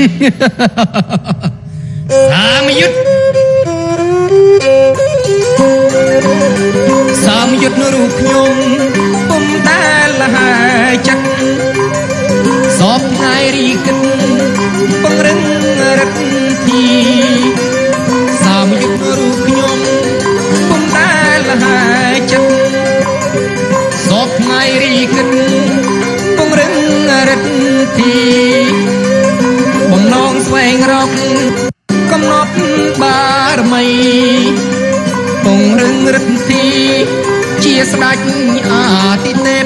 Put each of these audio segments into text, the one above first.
Sam Yut nó rụt nhung bông ta là hai chắc xóp hai ri kinh bông rừng rất thì Sam Yut nó rụt nhung bông ta là hai chắc xóp hai ri kinh bông rừng rất thì bông non xoay rọc công nóp ba mây bông rừng rất thì chia sạch tí tết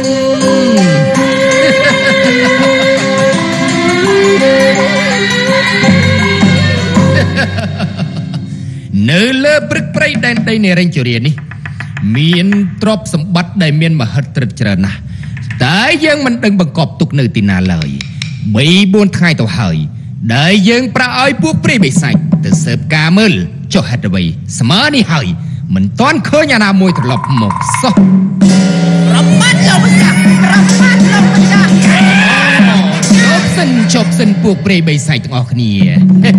nơi lơ bực prey đen đây này ranh chửi đi miền trop sầm bắt đầy miền mà hết trật trơn na tại dân mình đừng bằng cọp tục nơi tin nào lời bị buôn thay tàu hời đại dân pra ơi buộc prey bị sạch từ sớm ca mơ cho hết rồi smart đi hời mình toán khơi nhà nào mùi thật lọc một số Ramat lâu chọc xin buộc bề bày sạch ngọt nè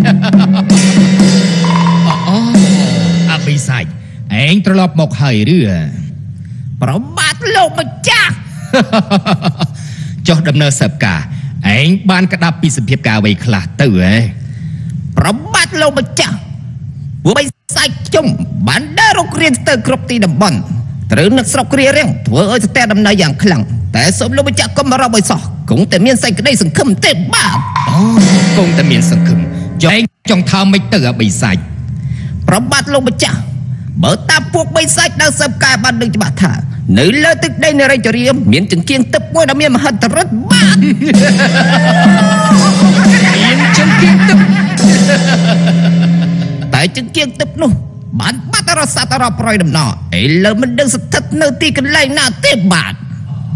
bày sạch anh thật lọc một hơi rửa Ramat lâu mà chắc cho đâm nơ sập cả anh ban cả đạp bị sập hiệp cả vậy khá tử ấy Ramat lâu mà chắc vừa bày sạch chung bạn đã rút riêng từ cướp tì đầm bẩn từ nước sọc riêng vừa ở tại đầm này dạng khẳngแต่สมรู้มาจากก็มาเราไปสอคงแต่เมียนใส่ก็ได้สังคมเต็มบ้าคงแต่เมียนสังคมจงจงทำไม่เตือใบใส่ประบาดลงมาจากเบอร์ตาพวกใบใส่ดาวสับกายบ้านหนึ่งจะบาดท่าหนึ่งเลือดตึกได้ในไรจะเรียมเมียนจึงเกียงตึบว่าดำเมียนมาหันตรัสบ้าเมียนจึงเกียงตึบแต่จึงเกียงตึบนู่บ้านบ้านตระสัตระปล่อยดำหนอไอ้เลือมันดึงสถิตเนื้อตีกันไล่หน้าเต็มบาด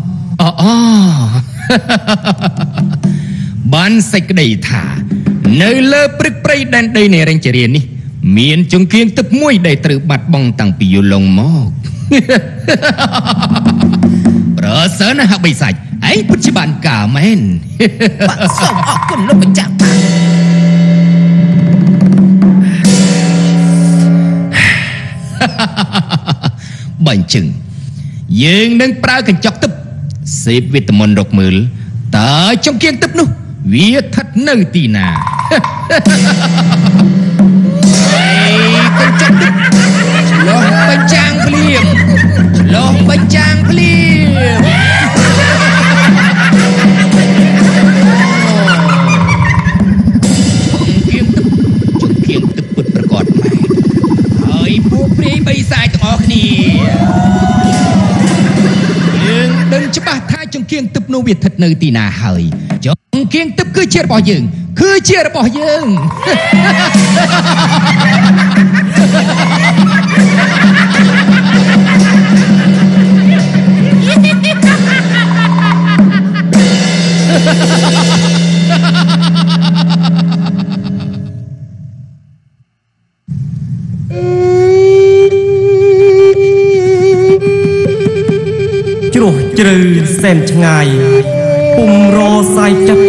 บ้านใส่กระไดถ่าเนื้อเลือปรึกปรดันได้ในแรงเจริญนี่เมียนจงเคียงตึบมวยได้ตรึกบัดบังตังปีอยู่ลงมอกเปรอะเสนะหักใบใส่ไอ้ปัจจุบันกาแมนบัดส่งออกคนลงมาจากบันจึงยืนนั่งปลากันจอกตึบเสพวิตามินดอกมือแต่จงเกียงตึบนู้เวียทัดเนื้อตีนาไอ้กันจอกตึบลองไปจางเพลียมลองไปจางเพลียมจงเกียงตึบเปิดประกอบใหม่ไอ้พวกปรีใบสายต้องออกนี่đừng cho bà thay trong kiêng tập nô việt thật nơi tì nà hời trong kiêng tập cứ chia bỏ dừng cứ chia bỏ dừng trừ xem ngài cùng ro sai chắc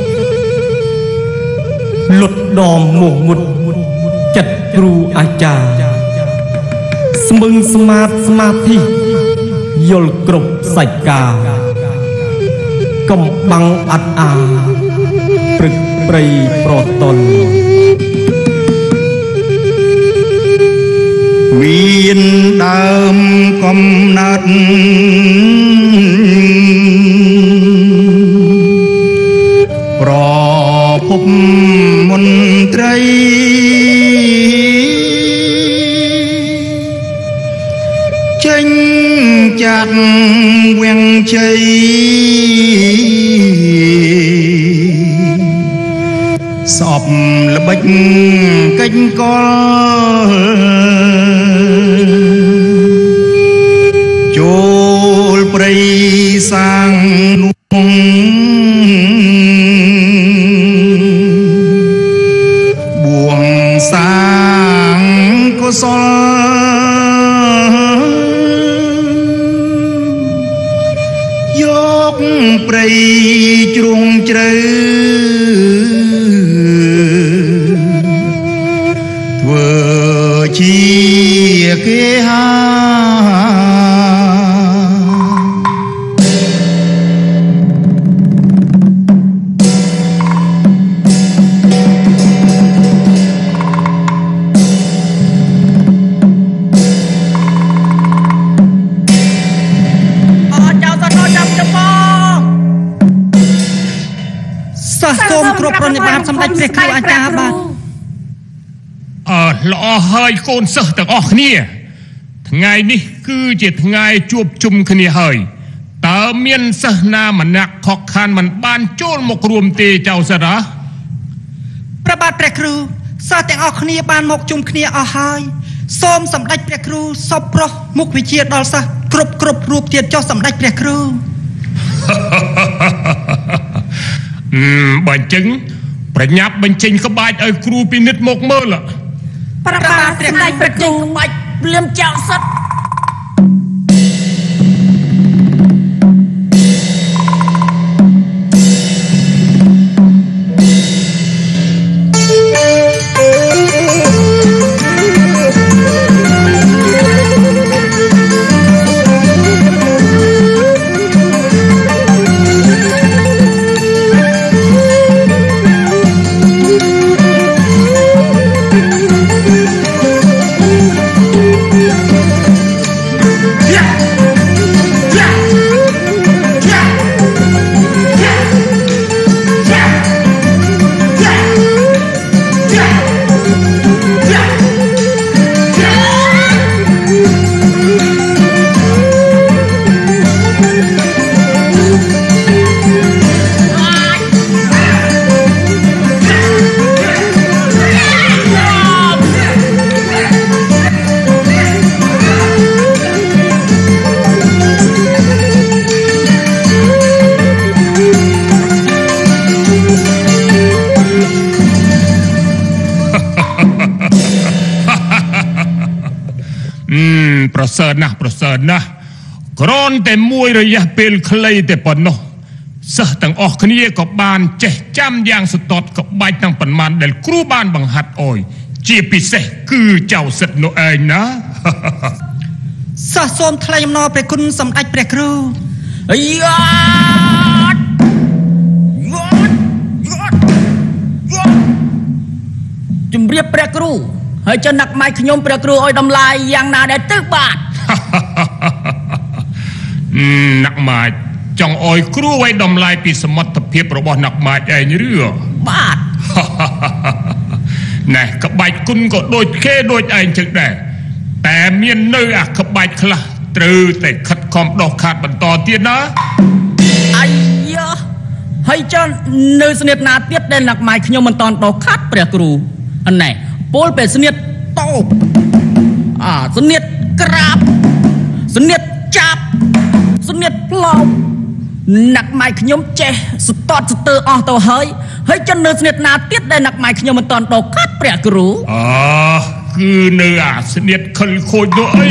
luật đòm mùa một chặt ru a cha mừng smart thi yol krop sạch cả cầm băng ắt a prực prey proton viên đam cầm nát pro phúc môn trai tranh chặt quen chơi sọp là bách cánh con chôl prey sang nuông buông sang có sol dốc prey chuông trời ជាគេហាសូមគ្រប់ប្រណិប័តសម្ដេចព្រះគ្រូអាចារ្យបាទល្អហើយកូនសិស្សទាំងអស់គ្នាថ្ងៃនេះគឺជាថ្ងៃជួបជុំគ្នាហើយតើមានសិស្សណាម្នាក់ខកខានមិនបានចូលមករួមទេចៅសិស្សព្រះបាទព្រះគ្រូសិស្សទាំងអស់គ្នាបានមកជុំគ្នាអស់ហើយសូមសម្ដេចព្រះគ្រូសពប្រោះមុខវិជ្ជាដល់សិស្សគ្រប់រូបទៀតចុះសម្ដេចព្រះគ្រូបើអញ្ចឹងប្រញាប់បញ្ចេញក្បាច់ឲ្យគ្រូពិនិត្យមកមើលព្រះបាទសម្ដេចព្រះគ្រូក្បាច់ភ្លាមចៅសិទ្ធប្រសើរណាស់គ្រាន់តែមួយរយៈពេលខ្លីតែប៉ុណ្ណោះសិស្សទាំងអស់គ្នាក៏បានចេះចាំយ៉ាងសតតក្បាច់ទាំងប៉ុន្មានដែលគ្រូបានបង្ហាត់អោយជាពិសេសគឺចៅសិទ្ធនោះឯងណាសិស្សសូមថ្លែងអំណរព្រះគុណសម្ដេចព្រះគ្រូជំរាបព្រះគ្រូហើយចុះណាក់ម៉ៃខ្ញុំព្រះគ្រូឲ្យតម្លៃយ៉ាងណាដែរទៅបាទណាក់ម៉ាច់ចង់ឲ្យគ្រូឲ្យតម្លៃពីសមត្ថភាពរបស់ណាក់ម៉ាច់ឯងឬបាទណែក្បាច់គុណក៏ដូចគេដូចឯងចឹងដែរតែមាននៅអាក្បាច់ខ្លះត្រូវតែខិតខំដោះខាត់បន្តទៀតណាអាយ៉ាហើយចុះនៅស្នៀតណាទៀតដែលណាក់ម៉ាច់ខ្ញុំមិនតន់ដោះខាត់ព្រះគ្រូណែពលពេលស្នៀតតោបស្នៀតក្រាបស្នៀតចាប់ស្នៀតផ្លោមណាក់ម៉ៃខ្ញុំចេះស្ទាត់ស្ទើរអស់ទៅហើយចិននៅស្នៀតណាទៀតដែលណាក់ម៉ៃខ្ញុំមិនតន់ដោះខាត់ព្រះគ្រូគឺនៅអាស្នៀតខលខូចនោះអី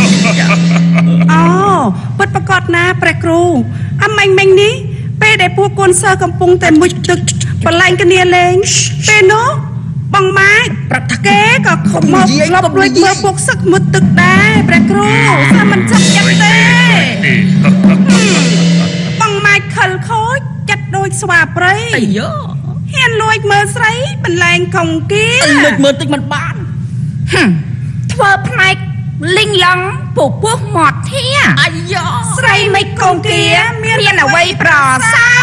ពិតប្រកបណាព្រះគ្រូមិញនេះពេលដែលពួកកូនសិស្សកំពុងតែមុជទឹកបលែងគ្នាលេងពេលនោះបងម៉ាច់ប្រកាគេក៏ខំមកលបលួចមើលពួកសឹកមុតទឹកដែរព្រះគ្រូសាមិនចង់ចិត្តទេបងម៉ាច់ខលខូចចិត្តដូចស្វាព្រៃអាយ៉ូហ៊ានលួចមើលស្រីបន្លែងកងគៀលួចមើលតិចមិនបានធ្វើផ្នែកលិញឡងពពោះមាត់ធាអាយ៉ូស្រីមិនកងគៀមានអ្វីប្រសើរ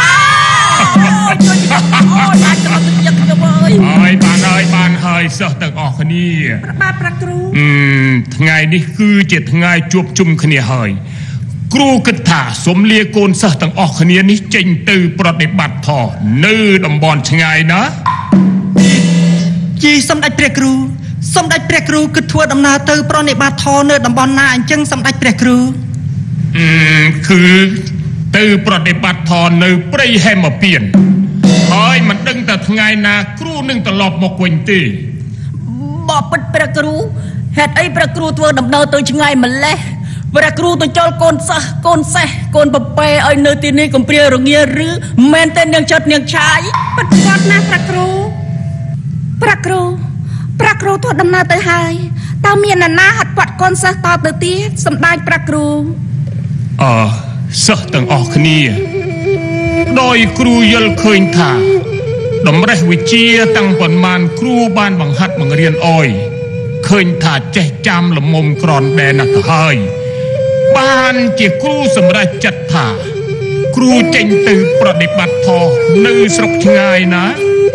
អាចទៅទឹកយកបានហើយសិស្សទាំងអស់គ្នាបាទព្រះគ្រូថ្ងៃនេះគឺជាថ្ងៃជួបជុំគ្នាហើយគ្រូគិតថាសូមលាកូនសិស្សទាំងអស់គ្នានេះចេញទៅប្រតិបត្តិធម៌នៅតំបន់ឆ្ងាយណាជីសម្ដេចព្រះគ្រូគិតធ្វើដំណើរទៅប្រតិបត្តិធម៌នៅតំបន់ណាអញ្ចឹងសម្ដេចព្រះគ្រូគឺទៅប្រតិបត្តិធម៌នៅព្រៃហេមពៀនហើយមិនដឹងតែថ្ងៃណាគ្រូនឹងត្រឡប់មកវិញទេបបិទ្ធព្រះគ្រូហេតុអីព្រះគ្រូធ្វើដំណើរទៅឆ្ងាយម្លេះព្រះគ្រូទៅចោលកូនសិស្សកូនសេះកូនប្រពេឲ្យនៅទីនេះកំព្រារងាឬមែនទេនាងចិត្តនាងឆាយពិតប្រាកដណាស់ព្រះគ្រូធ្វើដំណើរទៅហើយតើមានអ្នកណាហាត់ពាត់កូនសិស្សតទៅទៀតសម្ដេចព្រះគ្រូសិស្សទាំងអស់គ្នាដោយគ្រូយល់ឃើញថាតម្រេះវិជាតាំងប៉ុន្មានគ្រូបានបង្ហាត់បង្រៀនអយឃើញថាចេះចាំលមុំក្រនដែនណាស់ទៅហើយបានជាគ្រូសម្រេចចិត្តថាគ្រូចេញទៅប្រតិបត្តិធម៌នៅស្រុកឆ្ងាយណា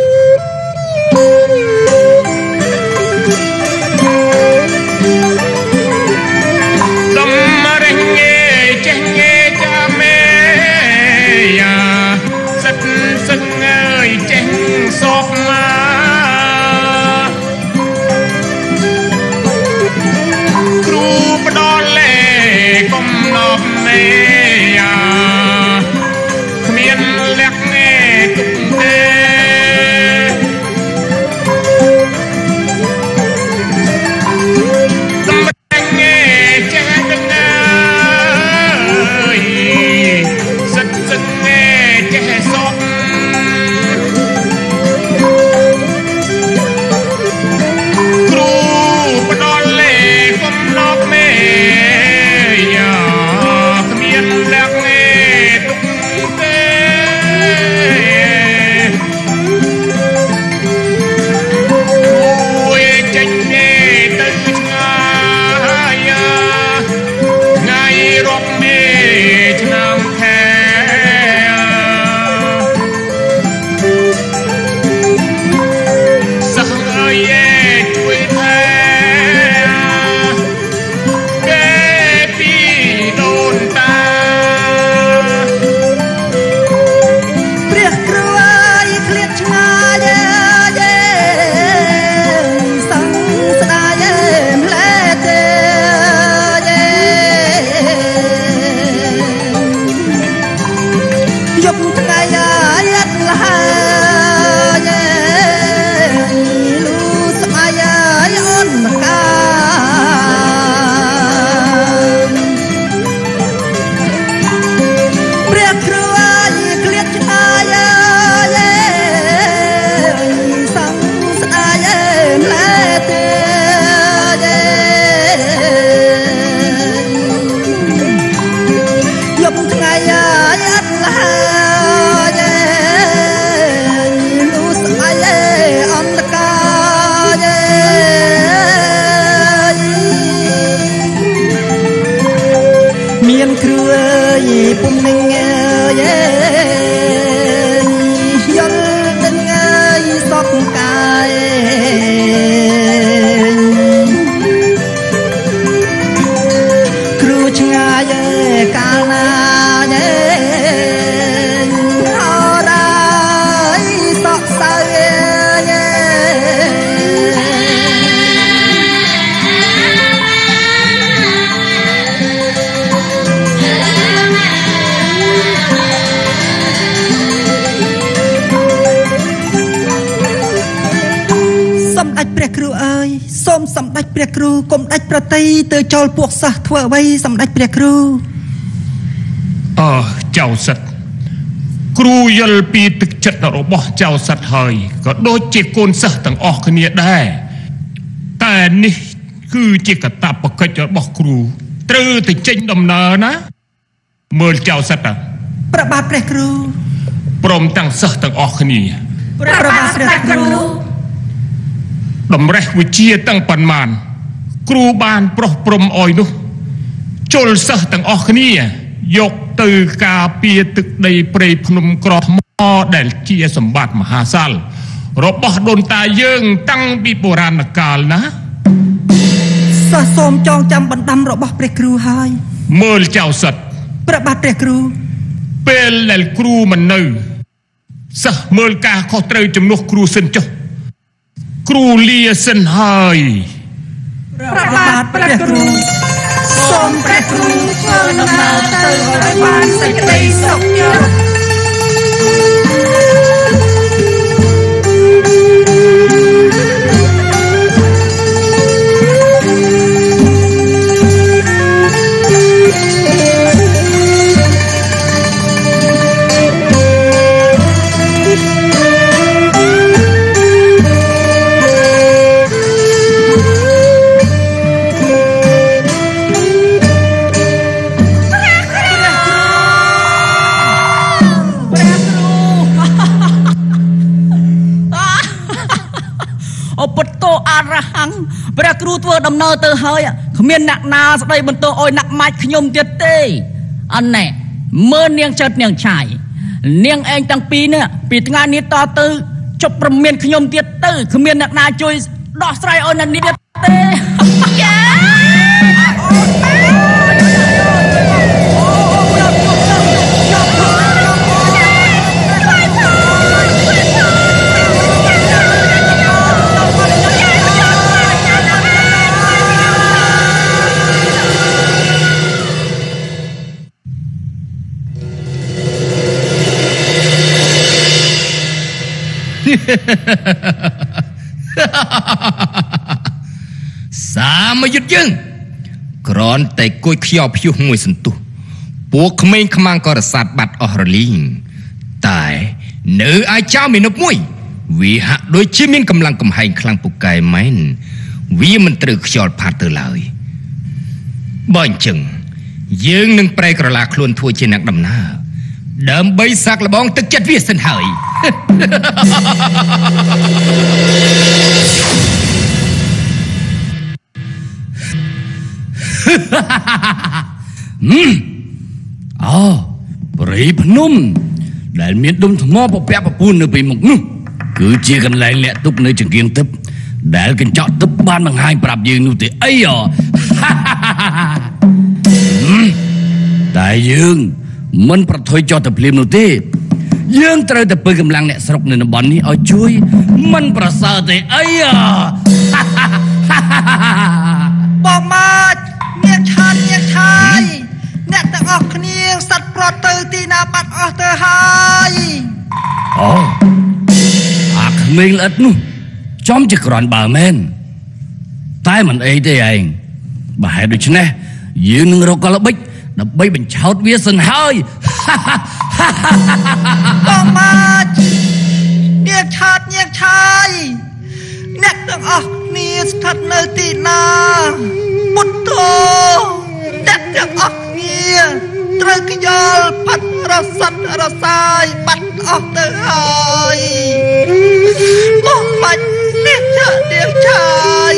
សម្ដេចព្រះគ្រូកុំដាច់ប្រតិទៅចោលពួកសិស្សធ្វើអ្វីសម្ដេចព្រះគ្រូចៅសិទ្ធគ្រូយល់ពីទឹកចិត្តរបស់ចៅសិទ្ធហើយក៏ដូចជាកូនសិស្សទាំងអស់គ្នាដែរតែនេះគឺជាកាតព្វកិច្ចរបស់គ្រូត្រូវទៅចេញដំណើរណាមើលចៅសិទ្ធព្រះបាទព្រះគ្រូព្រមទាំងសិស្សទាំងអស់គ្នាព្រះបាទព្រះគ្រូតម្រេះវិជាទាំងប៉ុន្មានគ្រូបានប្រោះព្រំអយនោះជុលសិស្សទាំងអស់គ្នាយកទៅការពារទឹកដីព្រៃភ្នំក្រថ្មដែលជាសម្បត្តិមហាសាលរបស់ដូនតាយើងតាំងពីបុរាណកាលណាសិស្សសូមចងចាំបណ្ដាំរបស់ព្រះគ្រូហើយមើលចៅសិទ្ធព្រះបាទព្រះគ្រូពេលដែលគ្រូមិននៅសិស្សមើលការខុសត្រូវជំនួសគ្រូសិនចុះគ្រូលាសិនហើយព្រះបាទព្រះគ្រូសូមព្រះគ្រូធ្វើដំណើរទៅឲ្យបានសេចក្តីសុខញ៉ាំអពុទ្ធោអរហង្គព្រះគ្រូធ្វើដំណើរទៅហើយគ្មានអ្នកណាស្ដីបន្ទោសឲ្យអ្នកម៉ាច់ខ្ញុំទៀតទេអណែមើលនាងចិត្តនាងឆាយនាងឯងទាំងពីរនេះពីថ្ងៃនេះតទៅជប់ប្រមានខ្ញុំទៀតទៅគ្មានអ្នកណាជួយដោះស្រាយឲ្យអ្នកនេះទេយ៉ាសាមយុទ្ធយើងគ្រាន់តែគួយខ្យល់ព្យុះមួយសន្ទុះពួកក្មេងខ្មាំងក៏រសាត់បាត់អស់រលីងតែនៅឯចៅមានុបមួយវាហាក់ដូចជាមានកម្លាំងកំហែងខ្លាំងពូកែមែនវាមិនត្រូវខ្យល់ផាត់ទៅឡើយបើអញ្ចឹងយើងនឹងប្រែក្រឡាខ្លួនធ្វើជាអ្នកដំណើរដើម្បីសាកល្បងទឹកចិត្តវាសិនហើយអូព្រៃភ្នំដែលមានដុំថ្មពពាក់ពពួននៅពីមុខនោះគឺជាកន្លែងលាក់ទុកនៅចង្កៀងទឹកដែលកញ្ចក់ទឹកបានបង្ហាញប្រាប់យើងនោះទេអីតែយើងមិនប្រថុយចោះទៅភ្លាមនោះទេយើងត្រូវតែពើកម្លាំងអ្នកស្រុកនៅតំបន់នេះឲ្យជួយមិនប្រសើរទេអីបងម៉ាច់នាងឆាននាងឆាយអ្នកទាំងអស់គ្នាសັດប្រត់ទៅទីណាបាត់អស់ទៅហើយអូអាក្មេងល្អិតនោះចំជាក្រាន់បើមែនតែមិនអីទេឯងបើហេតុដូច្នេះយើងនឹងរកកលបិចដើម្បីបញ្ឆោតវាសិនហើយបងម៉ាច់នាងឆាតនាងឆាយអ្នកទាំងអស់គ្នាស្ថិតនៅទីណាពុទ្ធោអ្នកទាំងអស់គ្នាត្រូវខ្យល់ផាត់រសាត់រសាយបាត់អស់ទៅហើយបងម៉ាច់នាងឆាតនាងឆាយ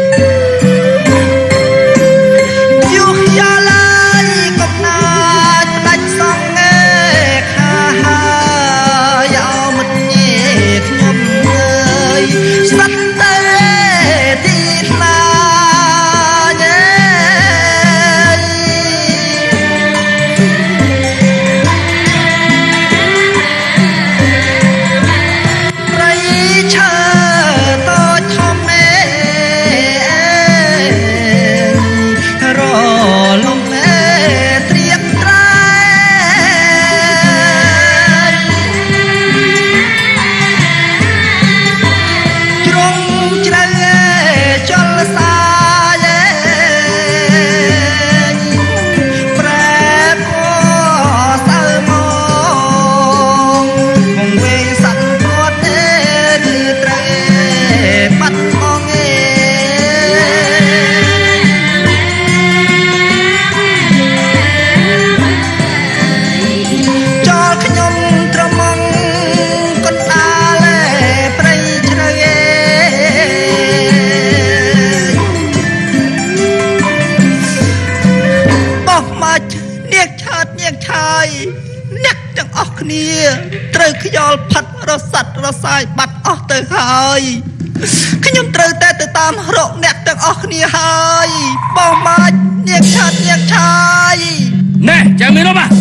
ត្រូវខ្យល់ផាត់រសាត់រសាយបាត់អស់ទៅហើយខ្ញុំត្រូវតែទៅតាមរកអ្នកទាំងអស់គ្នាហើយបងម៉ាច់នាងឆាតនាងឆាយណែចាំមានមក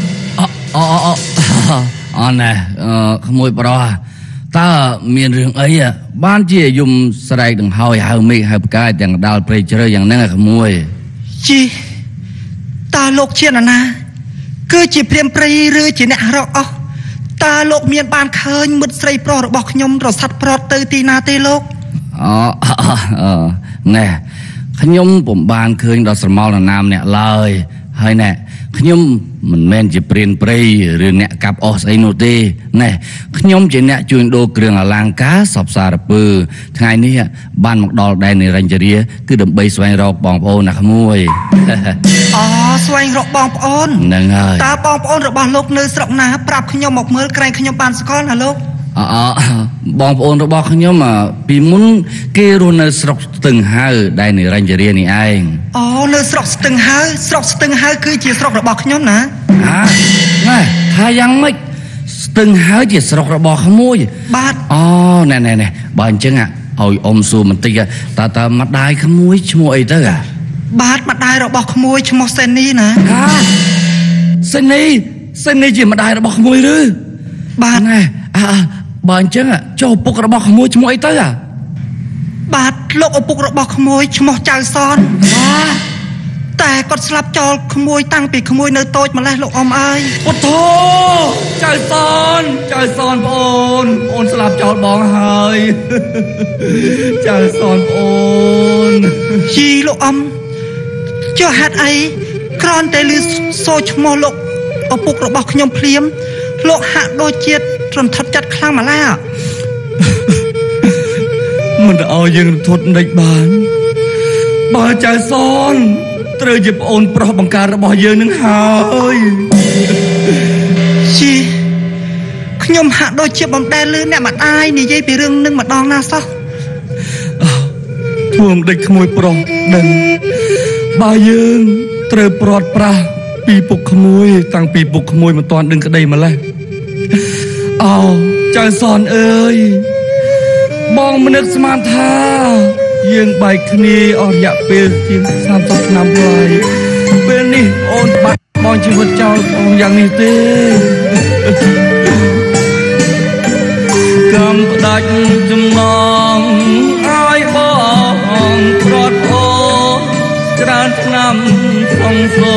អូណែក្មួយប្រុសតើមានរឿងអីបានជាយំស្រែកដង្ហើយហៅមេឃហៅផ្កាយទាំងដាល់ព្រៃជ្រៅយ៉ាងហ្នឹងក្មួយជីតើលោកជាណាគឺជាព្រាមព្រៃឬជាអ្នករកអស់តើលោកមានបានឃើញមិត្តស្រីប្រុសរបស់ខ្ញុំរសាត់ប្រត់ទៅទីណាទេលោកណែខ្ញុំពុំបានឃើញដល់ស្រមោលនរណាម្នាក់ឡើយហើយណែខ្ញុំមិនមែនជាព្រានព្រៃឬអ្នកកាប់អស់ស្អីនោះទេណែខ្ញុំជាអ្នកជួញដូរគ្រឿងអលង្ការសពសារពើថ្ងៃនេះបានមកដល់ដែននិរញ្ញរាគឺដើម្បីស្វែងរកបងប្អូនណាក្មួយស្វែងរកបងប្អូនហ្នឹងហើយតើបងប្អូនរបស់លោកនៅស្រុកណាប្រាប់ខ្ញុំមកមើលក្រែងខ្ញុំបានស្គាល់ណាលោកបងប្អូនរបស់ខ្ញុំពីមុនគេរស់នៅស្រុកស្ទឹងហៅដែលនៅរញ្ជរានេះឯងអូនៅស្រុកស្ទឹងហៅគឺជាស្រុករបស់ខ្ញុំណាណែថាយ៉ាងម៉េចស្ទឹងហៅជាស្រុករបស់ក្មួយបាទអូណែបើអញ្ចឹងឲ្យអ៊ំសួរបន្តិចម្ដាយក្មួយឈ្មោះអីទៅបាទម្ដាយរបស់ក្មួយឈ្មោះសេនីណាសេនីជាម្ដាយរបស់ក្មួយឬបាទណែបើអញ្ចឹងចុះឪពុករបស់ក្មួយឈ្មោះអីទៅបាទលោកឪពុករបស់ក្មួយឈ្មោះចៅសនតែគាត់ស្លាប់ចោលក្មួយតាំងពីក្មួយនៅតូចម្លេះលោកអ៊ំអើយពុទ្ធោចៅសនបងអូនស្លាប់ចោលបងហើយចៅសនបងអូនជីលោកអ៊ំចុះហេតុអីគ្រាន់តែឮសូរឈ្មោះលោកឪពុករបស់ខ្ញុំភ្លាមលោកហាក់ដូចជារន្ធត់ចិត្តខ្លាំងម្ល៉េះមិនឲ្យយើងរន្ធត់ដេចបានបើចៅសនត្រូវជាប្អូនប្រុសបង្ការរបស់យើងនឹងហើយជីខ្ញុំហាក់ដូចជាបំដែលឮអ្នកម្ដាយនិយាយពីរឿងនឹងម្ដងណាសោះធ្វើមិនដេចក្មួយប្រុសដឹងបើយើងត្រូវព្រាត់ប្រាសពីពុកក្មួយតាំងពីពុកក្មួយមិនទាន់ដឹងក្តីម្លេះចៅសនអើយបងមិននឹកស្មានថាយើងបែកគ្នាអស់រយៈពេលជាង30ឆ្នាំហើយពេលនេះអូនបាត់បងជីវិតចោលបងយ៉ាងនេះទេកំផ្ដាច់ចំណងឲ្យបងព្រាត់អូច្រើនឆ្នាំក្នុងសូ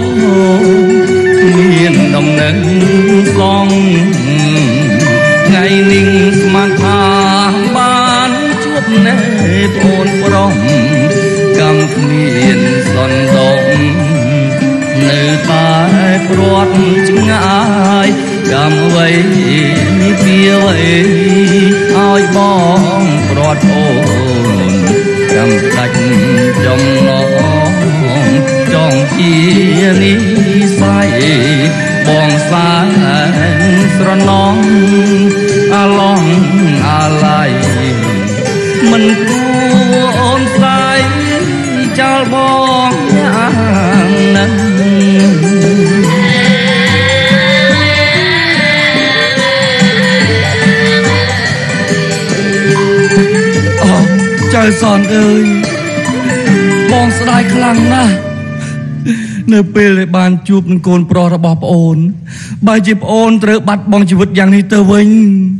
មានដំណឹងសងថ្ងៃនេះស្មានថាបានជួបណែប្អូនប្រុសកំគ្មានសន្ដងនៅតែព្រាត់ឆ្ងាយកំអ្វីពីអ្វីឲ្យបងព្រាត់អូនកំដាច់ចំណងចង់ជានិស័យបងស្វាស្រណងអាឡងអាឡៃមិនគួរអូនស្ដាយចោលបងយ៉ាងហ្នឹងចៅសនអើយបងស្ដាយខ្លាំងណាស់នៅពេលដែលបានជួបនឹងកូនប្រុសរបស់ប្អូនបើជាប្អូនត្រូវបាត់បង់ជីវិតយ៉ាងនេះទៅវិញ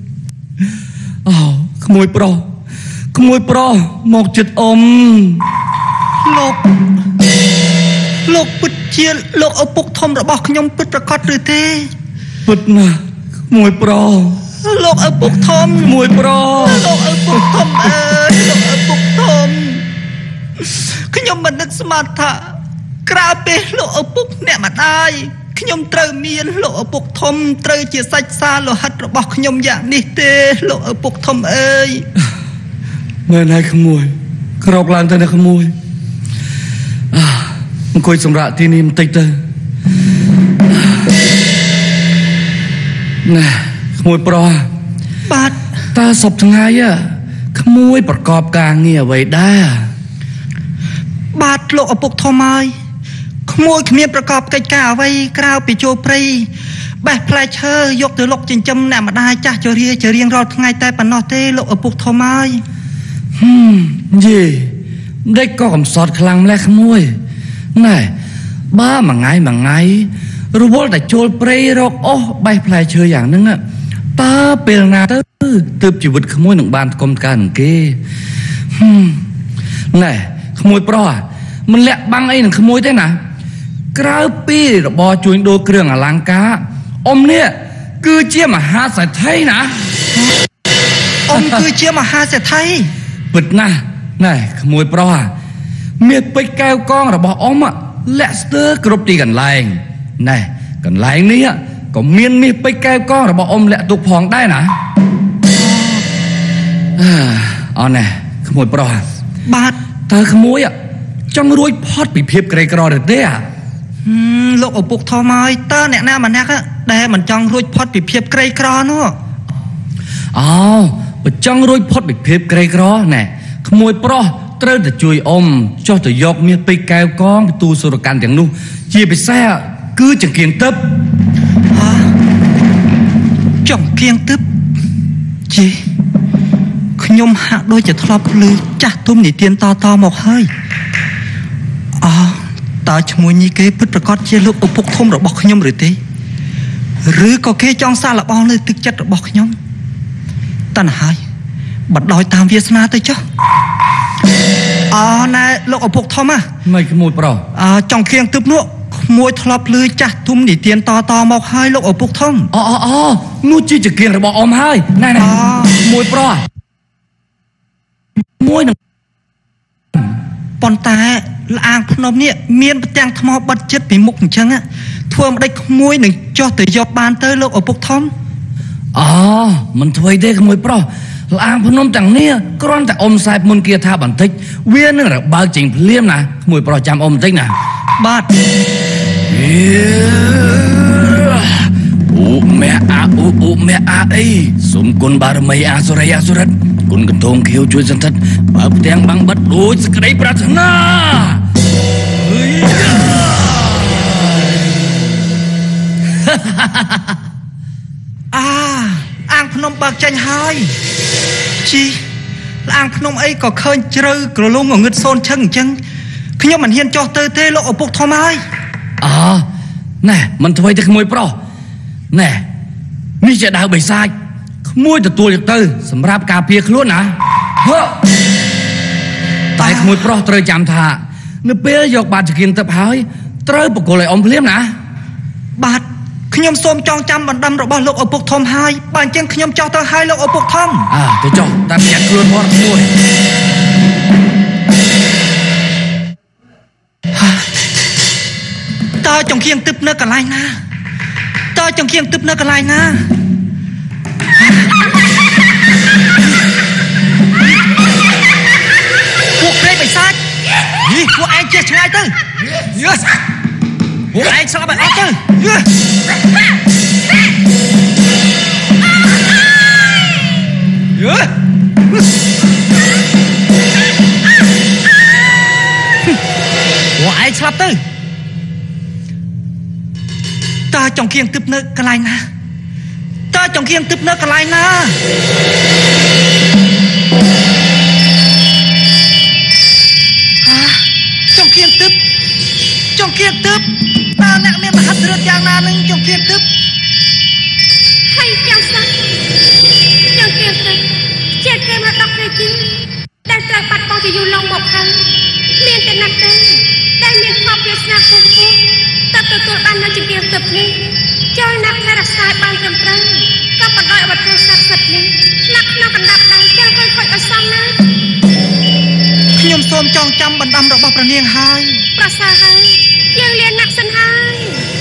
ក្មួយប្រុសមកចិត្តអ៊ំលោកពិតជាលោកឪពុកធំរបស់ខ្ញុំពិតប្រាកដឬទេពិតណាស់ក្មួយប្រុសលោកឪពុកធំក្មួយប្រុសលោកឪពុកធំអើយលោកឪពុកធំខ្ញុំមិននឹកស្មានថាក្រៅពីលោកឪពុកអ្នកម្ដាយខ្ញុំត្រូវមានលោកឪពុកធំត្រូវជាសាច់សាលោហិតរបស់ខ្ញុំយ៉ាងនេះទេលោកឪពុកធំអើយមែនហើយក្មួយក្រោកឡើងទៅណាក្មួយអង្គុយសម្រាប់ទីនេះបន្តិចទៅណែក្មួយប្រុសបាទតើសពថ្ងៃក្មួយប្រកបការងារអ្វីដែរបាទលោកឪពុកធំហើយក្មួយគ្មានប្រកបកិច្ចការអ្វីក្រៅពីចូលព្រៃបេះផ្លែឈើយកទៅលុកចិញ្ចឹមអ្នកម្ដាយចាស់ជរាជារៀងរាល់ថ្ងៃតែប៉ុណ្ណោះទេលោកឪពុកធំហើយយេម្ដេចក៏កំសត់ខ្លាំងម្លេះក្មួយណែបើមួយថ្ងៃរវល់តែចូលព្រៃរកអស់បេះផ្លែឈើយ៉ាងហ្នឹងតើពេលណាទៅទើបជីវិតក្មួយនឹងបានថ្កុំថ្កើងនឹងគេណែក្មួយប្រុសមិនលាក់បាំងអីនឹងក្មួយទេណាក្រៅពីរបរជួញដូរគ្រឿងអលង្ការអ៊ំនេះគឺជាមហាសេដ្ឋីណាអ៊ំគឺជាមហាសេដ្ឋីពិតណាស់ណែក្មួយប្រុសមាសពេជ្រកែវកងរបស់អ៊ំលាក់ស្ទើរគ្រប់ទីកន្លែងណែកន្លែងនេះក៏មានមាសពេជ្រកែវកងរបស់អ៊ំលាក់ទុកផងដែរណាអូនណែក្មួយប្រុសបាទតើក្មួយចង់រួចផុតពីភាពក្រីក្រឬទេលោកឪពុកធំហើយតើអ្នកណាម្នាក់ដែលមិនចង់រួចផុតពីភាពក្រីក្រនោះបើចង់រួចផុតពីភាពក្រីក្រណែក្មួយប្រុសត្រូវតែជួយអ៊ំចុះទៅយកមាសពេជ្រកែវកងទូសុរកាន់ទាំងនោះជាពិសេសគឺចង្កៀងទឹកចង្កៀងទឹកជីខ្ញុំហាក់ដូចជាធ្លាប់ឮចាស់ទុំនិទានតមកហើយតើឈ្មោះនេះគេពិតប្រាកដជាលោកឪពុកធំរបស់ខ្ញុំឬទេឬក៏គេចង់សាកល្បងលើទឹកចិត្តរបស់ខ្ញុំតើហើយបណ្ដោយតាមវាសនាទៅចុះណែលោកឪពុកធំមិនក្មួយប្រុសចង្កៀងទឹកនោះក្មួយធ្លាប់ឮចាស់ទុំនិទានតមកហើយលោកឪពុកធំនោះជាចង្កៀងរបស់អ៊ំហើយណែក្មួយប្រុសមួយនឹងប៉ុន្តែលអាងភ្នំនេះមានផ្ទាំងថ្មបិទចិត្តពីមុខអញ្ចឹងធ្វើមិនដេចក្មួយនឹងចុះទៅយកបានទៅលោកឪពុកធំមិនធ្វើទេក្មួយប្រុសលអាងភ្នំទាំងនេះគ្រាន់តែអ៊ំសែបមុនគាថាបន្តិចវានឹងរបើកចេញភ្លាមណាក្មួយប្រុសចាំអ៊ំបន្តិចណាបាទអូម៉ែអីសូមគុណបារមីអាសុរិយអសុរិទ្ធគុណកន្ទងខៀវជួយសន្តិដ្ឋបើផ្ទាំងបាំងបិទដូចសក្តីប្រាថ្នាអាងភ្នំបើកចេញហើយជីអាងភ្នំអីក៏ឃើញជ្រៅក្រឡុងងងឹតសូនឈឹងអញ្ចឹងខ្ញុំមិនហ៊ានចុះទៅទេលោកឪពុកធំហើយណែមិនធ្វើទេក្មួយប្រុសណែនេះជាដាវបិសាចក្មួយទទួលយកទៅសម្រាប់ការពារខ្លួនណាតែក្មួយប្រុសត្រូវចាំថានៅពេលយកបាតចង្កៀងទឹកហើយត្រូវបកគលឲ្យអ៊ំភ្លាមណាបាទខ្ញុំសូមចងចាំបណ្ដាំរបស់លោកឪពុកធំហើយបើអញ្ចឹងខ្ញុំចោះទៅឲ្យលោកឪពុកធំទៅចុះតែប្រយ័ត្នខ្លួនផងក្មួយតើចង្កៀងទឹកនៅកន្លែងណាពួកព្រៃបិសាចនេះពួកឯងចេះឆ្ងាយទៅពួកឯងស្លាប់ឲ្យអត់ទៅពួកឯងស្លាប់ទៅតើចង្កៀងទឹកនៅកន្លែងណាចង្កៀងទឹកតើអ្នកមានមហិទ្ធិឫទ្ធិយ៉ាងណានឹងចង្កៀងទឹកហើយចាំសិនចង្កៀងទឹកជាគេមកដកព្រះជាដែលត្រូវបាត់បង់ជាយូរឡងមកហើយមានតែណាត់ទេដែលមានស្មារតីស្នាគូគូតែទទួលបាននៅចង្កៀងទឹកនេះចូលណាក់ថែរក្សាបានត្រឹមត្រូវក៏បណ្ដោយអវត្ថុស័ក្តិសិទ្ធិនេះឆ្លាក់ក្នុងកណ្ដាប់ដៃចាំខូចឲ្យសមណាខ្ញុំសូមចងចាំបណ្ដាំរបស់ព្រះនាងហើយប្រសើរហើយយើងលៀនណាក់សិនហើយ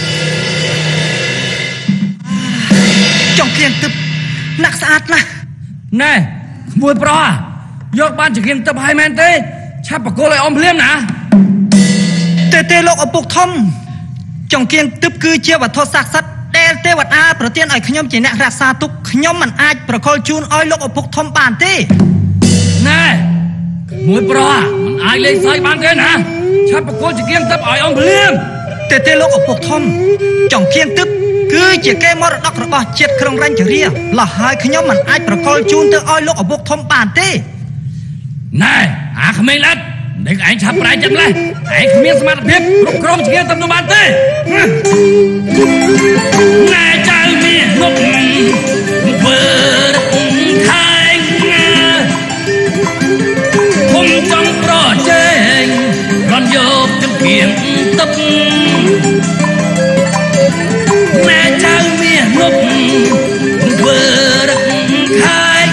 ចង្កៀងទឹកណាក់ស្អាតណាស់ណែក្មួយប្រុសយកបានចង្កៀងទឹកហើយមែនទេឆាប់បកគលឲ្យអ៊ំភ្លាមណាទេលោកឪពុកធំចង្កៀងទឹកគឺជាវត្ថុស័ក្តិសិទ្ធិដែលទេវតាប្រទានឲ្យខ្ញុំជាអ្នករក្សាទុកខ្ញុំមិនអាចប្រគល់ជូនឲ្យលោកឪពុកធំបានទេណែមួយប្រុសមិនអាចលេងសើចបានទេណាឆាប់បកគលចង្កៀងទឹកឲ្យអ៊ំភ្លាមទេលោកឪពុកធំចង្កៀងទឹកគឺជាកេរមរតករបស់ជាតិក្រុងរញ្ជរាលោះហើយខ្ញុំមិនអាចប្រគល់ជូនទៅឲ្យលោកឪពុកធំបានទេណែអាក្មេងណាត់នេះឯងឆាប់ប្រែចិត្តលេះឯងគ្មានសមត្ថភាពគ្រប់គ្រងចង្កៀងទឹកនោះបានទេណែចៅមាសមុខធ្វើខែងគុំចង់ប្រជែងរំយកចង្កៀងទឹកណែចៅមាសមុខធ្វើខែង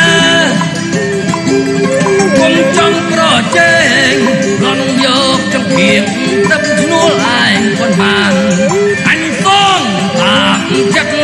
គុំចង់ប្រជែងរំយកចង្កៀងទឹកឈ្នួលឯងប៉ុន្មានអញសងតាមចិត្ត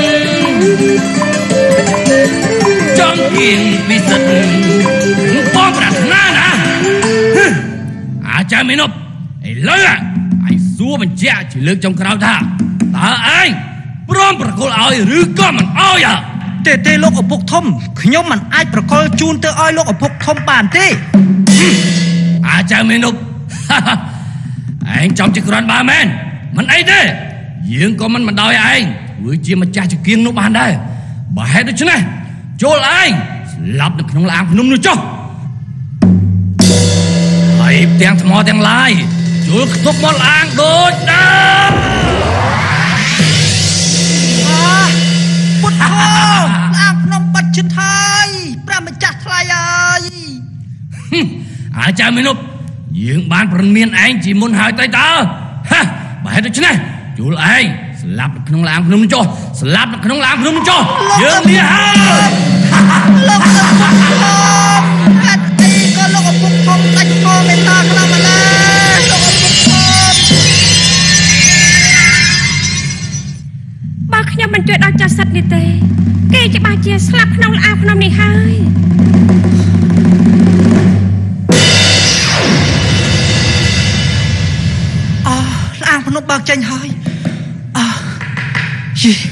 ចង្កៀងពិសិដ្ឋបងប្រាថ្នាណាអាចមីនប់ឥឡូវឯងសួរបញ្ជាក់ជាលើកចុងក្រោយថាតើឯងព្រមប្រគល់ឲ្យឬក៏មិនឲ្យទេលោកឪពុកធំខ្ញុំមិនអាចប្រកល់ជូនទៅឲ្យលោកឪពុកធំបានទេអាចៅមេនុបឯងចំជាក្រាន់បើមែនមិនអីទេយើងក៏មិនដោយឯងធ្វើជាម្ចាស់ចង្គៀងនោះបានដែរបើហេតុដូច្នេះចូលឯងស្លាប់នៅក្នុងឡាងភ្នំនោះចុះហើយទាំងថ្មទាំងឡាយចូលខ្ទប់មកឡាងដូចដើមពុទ្ធឡាងភ្នំបាត់ជិតហើយព្រះម្ចាស់ថ្លៃហើយអាចៅមេនុបយើងបានប្រមានឯងជាមុនហើយទៅតើបើហេតុដូច្នេះចូលឯងស្លាប់នៅក្នុងឡាងភ្នំចុះស្លាប់នៅក្នុងឡាងភ្នំចុះយើងលាហើយលោកឪពុកធំកាត់ទីក៏លោកឪពុកធំដាច់កោមេត្តាខ្លាំងម្ល៉េះលោកឪពុកធំបើខ្ញុំមិនជួយដល់ចាស់សិតនេះទេគេច្បាស់ជាស្លាប់ក្នុងឡាងភ្នំនេះហើយឡាងភ្នំបើកចេញហើយយី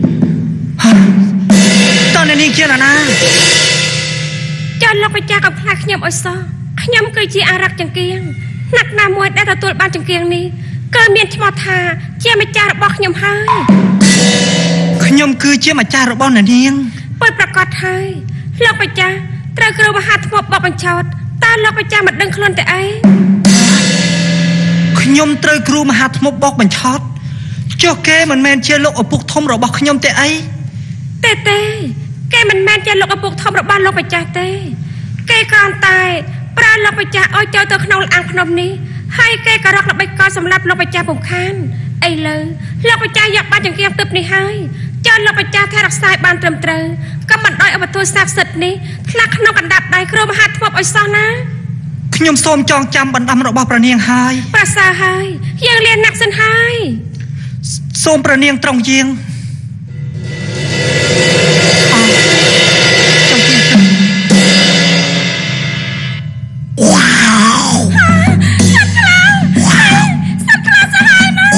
តើអ្នកនាងជាណាចាលោកបញ្ញាកំផ្លាស់ខ្ញុំអុយសោះខ្ញុំគឺជាអារក្សចង្គៀងណាក់ណាមួយដែលទទួលបានចង្គៀងនេះគឺមានឈ្មោះថាជាម្ចាស់របស់ខ្ញុំហើយខ្ញុំគឺជាម្ចាស់របស់អ្នកនាងពិតប្រាកដហើយលោកបញ្ញាត្រូវគ្រូមហាថ្មបបបញ្ឆោតតើលោកបញ្ញាមិនដឹងខ្លួនទេអីខ្ញុំត្រូវគ្រូមហាថ្មបោកបញ្ឆោតចុះគេមិនមែនជាលោកឪពុកធំរបស់ខ្ញុំទេអីទេគេមិនមែនជាលោកឪពុកធំរបស់លោកបច្ចាស់ទេគេគ្រាន់តែប្រើលោកបច្ចាស់ឲ្យចូលទៅក្នុងអាងភ្នំនេះហើយគេក៏រកល្បិចកលសម្រាប់លោកបច្ចាស់ពំខានឥឡូវលោកបច្ចាស់យកបានចង្គៀងទឹកនេះហើយចូលលោកបច្ចាស់ថែរក្សាបានត្រឹមត្រូវក៏មិនដោយឧបទស្សនស័ក្តិសិទ្ធិនេះផ្លាក់ក្នុងកណ្ដាប់ដៃគ្រូមហាថ្មឲ្យសោះណាខ្ញុំសូមចងចាំបណ្ដាំរបស់ព្រះនាងហើយប្រសើរហើយយើងលៀនណាក់សិនហើយសូមព្រះនាងត្រង់យាងចង្គៀងទឹកវ៉ាវសាប់ខ្លាំងសាប់ហើយណា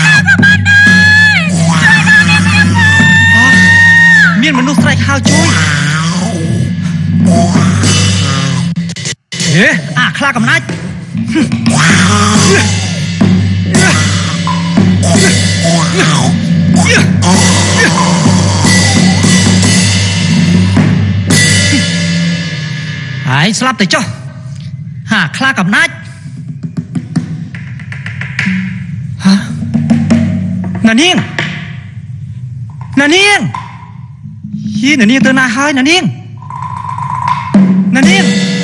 មានមនុស្សស្រែកហៅជួយខ្លាកំណាច់ហើយស្លាប់ទៅចុះខ្លាកំណាច់ណានាងយីណានាងទៅណាហើយណានាងណានាង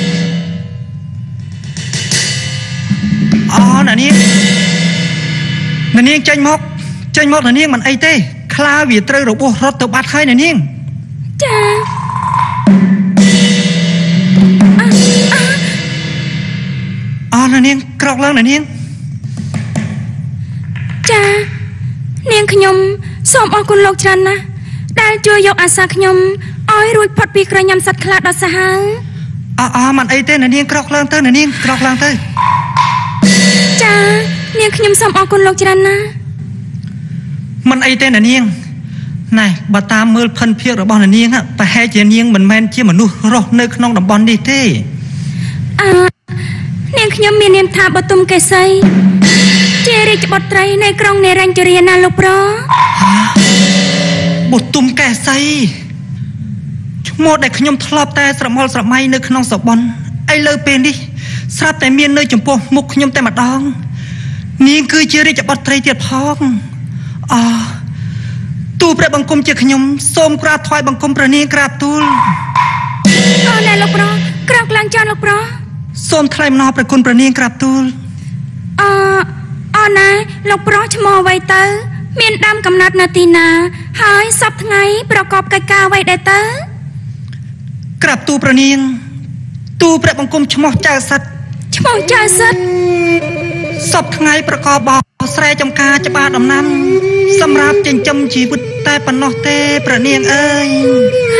ចេញមកណានាងមិនអីទេខ្លាវាត្រូវរបួសរត់ទៅបាត់ហើយណានាងចាណានាងក្រោកឡើងណានាងចានាងខ្ញុំសូមអរគុណលោកច្រើនណាស់ដែលជួយយកអាសាខ្ញុំឲ្យរួចផុតពីក្រញ៉ាំសត្វខ្លាដ៏សាហាវមិនអីទេណានាងក្រោកឡើងទៅណានាងក្រោកឡើងទៅចានាងខ្ញុំសូមអរគុណលោកច្រើនណាស់មិនអីទេណានាងណែបើតាមមើលភិនភាគរបស់ណានាងប្រហែលជានាងមិនមែនជាមនុស្សរស់នៅក្នុងតំបន់នេះទេនាងខ្ញុំមាននាមថាបទុមកេសីជារាជបុត្រីនៃក្រុងនេរញ្ជរាណាលោកប្រុសបទុមកេសីឈ្មោះដែលខ្ញុំធ្លាប់តែស្រមល់ស្រមៃនៅក្នុងសបន់ឥឡូវពេលនេះស្រាប់តែមាននៅចំពោះមុខខ្ញុំតែម្ដងនាងគឺជារាជបុត្រីទៀតផងទូលព្រះបង្គំជាខ្ញុំសូមក្រាបថ្វាយបង្គំព្រះនាងក្រាបទូលណែលោកប្រុសក្រោកឡើងចាលោកប្រុសសូមថ្លែងអំណរព្រះគុណព្រះនាងក្រាបទូលណែលោកប្រុសឈ្មោះអ្វីទៅមានដើមកំណត់នៅទីណាហើយសប្តាហ៍ថ្ងៃប្រកបកិច្ចការអ្វីដែរទៅក្រាបទូលព្រះនាងទូលព្រះបង្គំឈ្មោះចៅសិទ្ធឈ្មោះចៅសិទ្ធសប្តាហ៍ថ្ងៃប្រកបបោស្រែចំការច្បារដំណាំសម្រាប់ចិញ្ចឹមជីវិតតែប៉ុណ្ណោះទេព្រះនាងអើយ